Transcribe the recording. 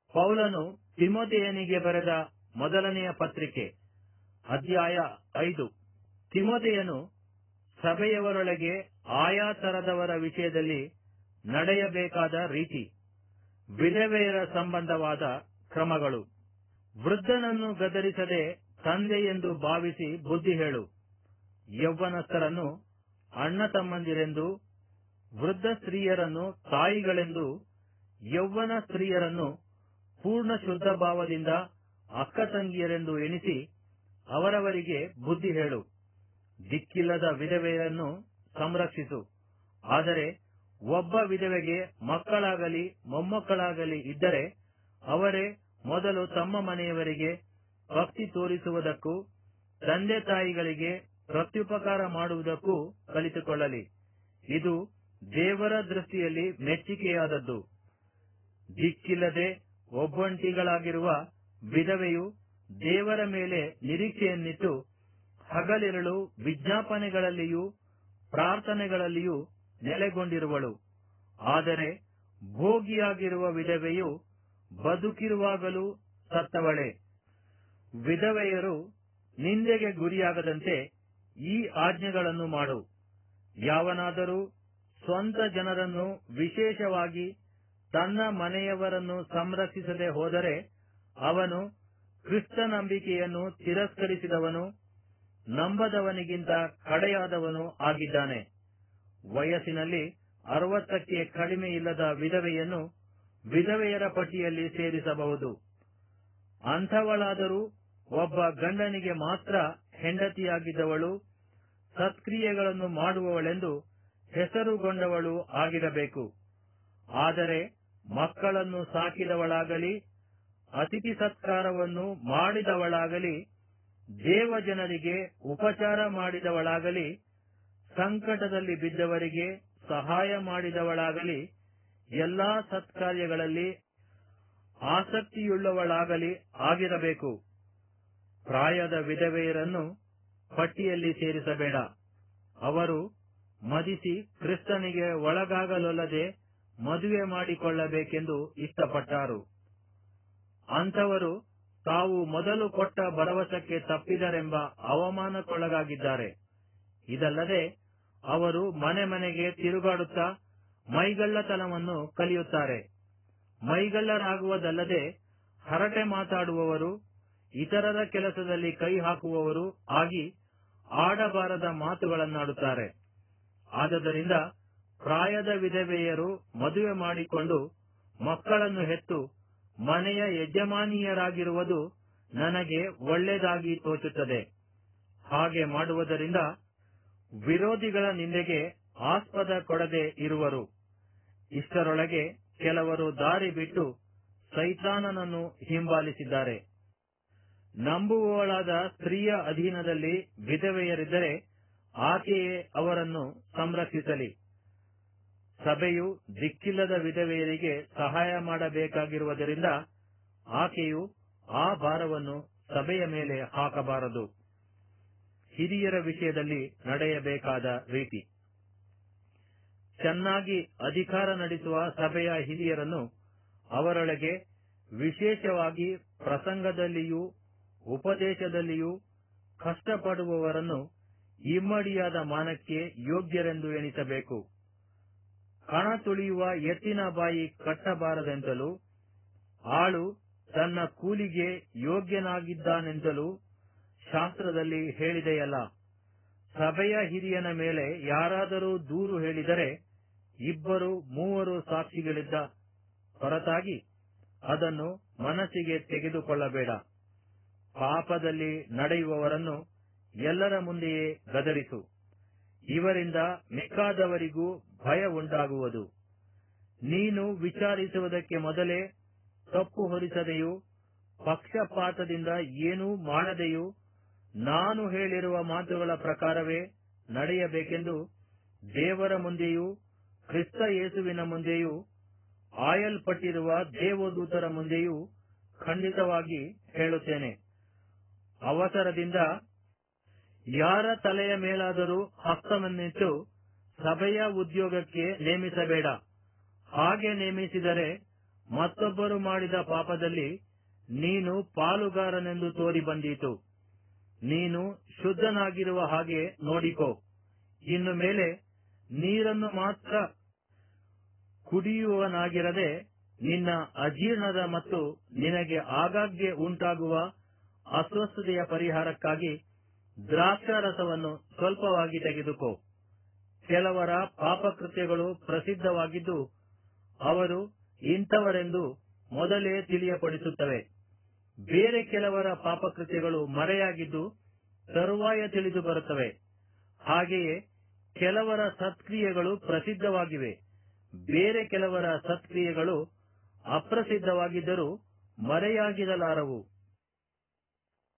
ಪೌಲನು ತಿಮೊಥೆಯನಿಗೆ ಬರೆದ ಮೊದಲನೆಯ ಪತ್ರಿಕೆ, ಅಧ್ಯಾಯ 5. ತಿಮೊಥೆಯನು ಸಭೆಯವರೊಳಗೆ ಆಯಾ ತರದವರ ವಿಷಯದಲ್ಲಿ ನಡೆಯಬೇಕಾದ ರೀತಿ, ವಿಧವೆಯರ ಸಂಬಂಧವಾದ ಕ್ರಮಗಳು. ವೃದ್ಧನನ್ನು ಗದರಿಸದೆ ತಂದೆ ಎಂದು ಭಾವಿಸಿ ಬುದ್ಧಿ ಹೇಳು. ಯೌವನಸ್ಥರನ್ನು ಅಣ್ಣ ತಮ್ಮಂದಿರೆಂದು, ವೃದ್ಧ ಸ್ತ್ರೀಯರನ್ನು ತಾಯಿಗಳೆಂದು, ಯೌವನ ಸ್ತ್ರೀಯರನ್ನು ಪೂರ್ಣ ಶುದ್ಧ ಭಾವದಿಂದ ಅಕ್ಕ ತಂಗಿಯರೆಂದು ಎಣಿಸಿ ಅವರವರಿಗೆ ಬುದ್ಧಿ ಹೇಳು. ದಿಕ್ಕಿಲ್ಲದ ವಿಧವೆಯರನ್ನು ಸಂರಕ್ಷಿಸು. ಆದರೆ ಒಬ್ಬ ವಿಧವೆಗೆ ಮಕ್ಕಳಾಗಲಿ ಮೊಮ್ಮಕ್ಕಳಾಗಲಿ ಇದ್ದರೆ ಅವರೇ ಮೊದಲು ತಮ್ಮ ಮನೆಯವರಿಗೆ ಭಕ್ತಿ ತೋರಿಸುವುದಕ್ಕೂ ತಂದೆ ತಾಯಿಗಳಿಗೆ ಪ್ರತ್ಯುಪಕಾರ ಮಾಡುವುದಕ್ಕೂ ಕಲಿತುಕೊಳ್ಳಲಿ. ಇದು ದೇವರ ದೃಷ್ಟಿಯಲ್ಲಿ ಮೆಚ್ಚಿಕೆಯಾದದ್ದು. ದಿಕ್ಕಿಲ್ಲದೆ ಒಬ್ಬಂಟಿಗಳಾಗಿರುವ ವಿಧವೆಯು ದೇವರ ಮೇಲೆ ನಿರೀಕ್ಷೆಯನ್ನಿಟ್ಟು ಹಗಲಿರುಳು ವಿಜ್ಞಾಪನೆಗಳಲ್ಲಿಯೂ ಪ್ರಾರ್ಥನೆಗಳಲ್ಲಿಯೂ ನೆಲೆಗೊಂಡಿರುವಳು. ಆದರೆ ಭೋಗಿಯಾಗಿರುವ ವಿಧವೆಯು ಬದುಕಿರುವಾಗಲೂ ಸತ್ತವಳೆ. ವಿಧವೆಯರು ನಿಂದೆಗೆ ಗುರಿಯಾಗದಂತೆ ಈ ಆಜ್ಞೆಗಳನ್ನು ಮಾಡು. ಯಾವನಾದರೂ ಸ್ವಂತ ಜನರನ್ನು, ವಿಶೇಷವಾಗಿ ತನ್ನ ಮನೆಯವರನ್ನು ಸಂರಕ್ಷಿಸದೆ ಹೋದರೆ ಅವನು ಕ್ರಿಸ್ತ ನಂಬಿಕೆಯನ್ನು ತಿರಸ್ಕರಿಸಿದವನು, ನಂಬದವನಿಗಿಂತ ಕಡೆಯಾದವನು ಆಗಿದ್ದಾನೆ. ವಯಸ್ಸಿನಲ್ಲಿ 60ಕ್ಕೆ ಕಡಿಮೆ ಇಲ್ಲದ ವಿಧವೆಯನ್ನು ವಿಧವೆಯರ ಪಟ್ಟಿಯಲ್ಲಿ ಸೇರಿಸಬಹುದು. ಅಂಥವಳಾದರೂ ಒಬ್ಬ ಗಂಡನಿಗೆ ಮಾತ್ರ ಹೆಂಡತಿಯಾಗಿದ್ದವಳು, ಸತ್ಕ್ರಿಯೆಗಳನ್ನು ಮಾಡುವವಳೆಂದು ಹೆಸರುಗೊಂಡವಳು ಆಗಿರಬೇಕು. ಆದರೆ ಮಕ್ಕಳನ್ನು ಸಾಕಿದವಳಾಗಲಿ, ಅತಿಥಿ ಸತ್ಕಾರವನ್ನು ಮಾಡಿದವಳಾಗಲಿ, ದೇವಜನರಿಗೆ ಉಪಚಾರ ಮಾಡಿದವಳಾಗಲಿ, ಸಂಕಟದಲ್ಲಿ ಬಿದ್ದವರಿಗೆ ಸಹಾಯ ಮಾಡಿದವಳಾಗಲಿ, ಎಲ್ಲಾ ಸತ್ಕಾರ್ಯಗಳಲ್ಲಿ ಆಸಕ್ತಿಯುಳ್ಳವಳಾಗಲಿ ಆಗಿರಬೇಕು. ಪ್ರಾಯದ ವಿಧವೆಯರನ್ನು ಪಟ್ಟಿಯಲ್ಲಿ ಸೇರಿಸಬೇಡ. ಅವರು ಮದಿಸಿ ಕ್ರಿಸ್ತನಿಗೆ ಒಳಗಾಗಲೊಲ್ಲದೆ ಮದುವೆ ಮಾಡಿಕೊಳ್ಳಬೇಕೆಂದು ಇಷ್ಟಪಟ್ಟಾರು. ಅಂಥವರು ತಾವು ಮೊದಲು ಕೊಟ್ಟ ಭರವಸಕ್ಕೆ ತಪ್ಪಿದರೆಂಬ ಅವಮಾನಕ್ಕೊಳಗಾಗಿದ್ದಾರೆ. ಇದಲ್ಲದೆ ಅವರು ಮನೆ ಮನೆಗೆ ತಿರುಗಾಡುತ್ತಾ ಮೈಗಳ್ಳತನವನ್ನು ಕಲಿಯುತ್ತಾರೆ. ಮೈಗಳ್ಳರಾಗುವುದಲ್ಲದೆ ಹರಟೆ ಮಾತಾಡುವವರು, ಇತರರ ಕೆಲಸದಲ್ಲಿ ಕೈ ಹಾಕುವವರು ಆಗಿ ಆಡಬಾರದ ಮಾತುಗಳನ್ನಾಡುತ್ತಾರೆ. ಆದುದರಿಂದ ಪ್ರಾಯದ ವಿಧವೆಯರು ಮದುವೆ ಮಾಡಿಕೊಂಡು ಮಕ್ಕಳನ್ನು ಹೆತ್ತು ಮನೆಯ ಯಜಮಾನಿಯರಾಗಿರುವುದು ನನಗೆ ಒಳ್ಳೆಯದಾಗಿ ತೋಚುತ್ತದೆ. ಹಾಗೆ ಮಾಡುವುದರಿಂದ ವಿರೋಧಿಗಳ ನಿಂದೆಗೆ ಆಸ್ಪದ ಕೊಡದೆ ಇರುವರು. ಇಷ್ಟರೊಳಗೆ ಕೆಲವರು ದಾರಿ ಬಿಟ್ಟು ಸೈತಾನನನ್ನು ಹಿಂಬಾಲಿಸಿದ್ದಾರೆ. ನಂಬುವವಳಾದ ಸ್ತ್ರೀಯ ಅಧೀನದಲ್ಲಿ ವಿಧವೆಯರಿದ್ದರೆ ಆಕೆಯೇ ಅವರನ್ನು ಸಂರಕ್ಷಿಸಲಿ. ಸಭೆಯು ದಿಕ್ಕಿಲ್ಲದ ವಿಧವೆಯರಿಗೆ ಸಹಾಯ ಮಾಡಬೇಕಾಗಿರುವುದರಿಂದ ಆಕೆಯು ಆ ಭಾರವನ್ನು ಸಭೆಯ ಮೇಲೆ ಹಾಕಬಾರದು. ಹಿರಿಯರ ವಿಷಯದಲ್ಲಿ ನಡೆಯಬೇಕಾದ ರೀತಿ. ಚೆನ್ನಾಗಿ ಅಧಿಕಾರ ನಡೆಸುವ ಸಭೆಯ ಹಿರಿಯರನ್ನು, ಅವರೊಳಗೆ ವಿಶೇಷವಾಗಿ ಪ್ರಸಂಗದಲ್ಲಿಯೂ ಉಪದೇಶದಲ್ಲಿಯೂ ಕಷ್ಟಪಡುವವರನ್ನು ಇಮ್ಮಡಿಯಾದ ಮಾನಕ್ಕೆ ಯೋಗ್ಯರೆಂದು ಎಣಿಸಬೇಕು. ಕಣ ತುಳಿಯುವ ಎತ್ತಿನ ಬಾಯಿ ಕಟ್ಟಬಾರದೆಂತಲೂ, ಆಳು ತನ್ನ ಕೂಲಿಗೆ ಯೋಗ್ಯನಾಗಿದ್ದಾನೆಂತಲೂ ಶಾಸ್ತ್ರದಲ್ಲಿ ಹೇಳಿದೆಯಲ್ಲ. ಸಭೆಯ ಹಿರಿಯನ ಮೇಲೆ ಯಾರಾದರೂ ದೂರು ಹೇಳಿದರೆ 2-3 ಸಾಕ್ಷಿಗಳಿದ್ದ ಹೊರತಾಗಿ ಅದನ್ನು ಮನಸ್ಸಿಗೆ ತೆಗೆದುಕೊಳ್ಳಬೇಡ. ಪಾಪದಲ್ಲಿ ನಡೆಯುವವರನ್ನು ಎಲ್ಲರ ಮುಂದೆಯೇ ಗದರಿಸು. ಇವರಿಂದ ಮಿಕ್ಕಾದವರಿಗೂ ಭಯ ಉಂಟಾಗುವುದು. ನೀನು ವಿಚಾರಿಸುವುದಕ್ಕೆ ಮೊದಲೇ ತಪ್ಪು ಹೊರಿಸದೆಯೂ ಪಕ್ಷಪಾತದಿಂದ ಏನೂ ಮಾಡದೆಯೂ ನಾನು ಹೇಳಿರುವ ಮಾತುಗಳ ಪ್ರಕಾರವೇ ನಡೆಯಬೇಕೆಂದು ದೇವರ ಮುಂದೆಯೂ ಕ್ರಿಸ್ತ ಯೇಸುವಿನ ಮುಂದೆಯೂ ಆಯಲ್ಪಟ್ಟಿರುವ ದೇವದೂತರ ಮುಂದೆಯೂ ಖಂಡಿತವಾಗಿ ಹೇಳುತ್ತೇನೆ. ಅವಸರದಿಂದ ಯಾರ ತಲೆಯ ಮೇಲಾದರೂ ಹಸ್ತವನ್ನಿಟ್ಟು ಸಭೆಯ ಉದ್ಯೋಗಕ್ಕೆ ನೇಮಿಸಬೇಡ. ಹಾಗೆ ನೇಮಿಸಿದರೆ ಮತ್ತೊಬ್ಬರು ಮಾಡಿದ ಪಾಪದಲ್ಲಿ ನೀನು ಪಾಲುಗಾರನೆಂದು ತೋರಿ ಬಂದೀತು. ನೀನು ಶುದ್ಧನಾಗಿರುವ ಹಾಗೆ ನೋಡಿಕೋ. ಇನ್ನು ಮೇಲೆ ನೀರನ್ನು ಮಾತ್ರ ಕುಡಿಯುವನಾಗಿರದೆ ನಿನ್ನ ಅಜೀರ್ಣದ ಮತ್ತು ನಿನಗೆ ಆಗಾಗ್ಗೆ ಉಂಟಾಗುವ ಅಸ್ವಸ್ಥತೆಯ ಪರಿಹಾರಕ್ಕಾಗಿ ದ್ರಾಕ್ಷಾರಸವನ್ನು ಸ್ವಲ್ಪವಾಗಿ ತೆಗೆದುಕೋ. ಕೆಲವರ ಪಾಪಕೃತ್ಯಗಳು ಪ್ರಸಿದ್ಧವಾಗಿದ್ದು ಅವರು ಇಂಥವರೆಂದು ಮೊದಲೇ ತಿಳಿಯಪಡಿಸುತ್ತವೆ. ಬೇರೆ ಕೆಲವರ ಪಾಪಕೃತ್ಯಗಳು ಮರೆಯಾಗಿದ್ದು ತರುವಾಯ ತಿಳಿದು ಬರುತ್ತವೆ. ಹಾಗೆಯೇ ಕೆಲವರ ಸತ್ಕ್ರಿಯೆಗಳು ಪ್ರಸಿದ್ಧವಾಗಿವೆ. ಬೇರೆ ಕೆಲವರ ಸತ್ಕ್ರಿಯೆಗಳು ಅಪ್ರಸಿದ್ಧವಾಗಿದ್ದರೂ ಮರೆಯಾಗಿರಲಾರವು.